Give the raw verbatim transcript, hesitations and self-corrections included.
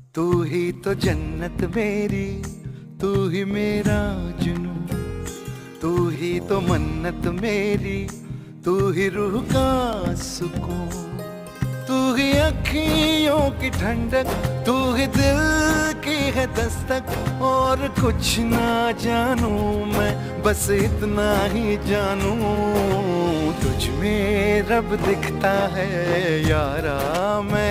तू ही तो जन्नत मेरी, तू ही मेरा जुनून, तू ही तो मन्नत मेरी, तू ही रूह का सुकून, तू ही अखियों की ठंडक, तू ही दिल की है दस्तक। और कुछ ना जानू मैं, बस इतना ही जानू, तुझ में रब दिखता है यारा मैं।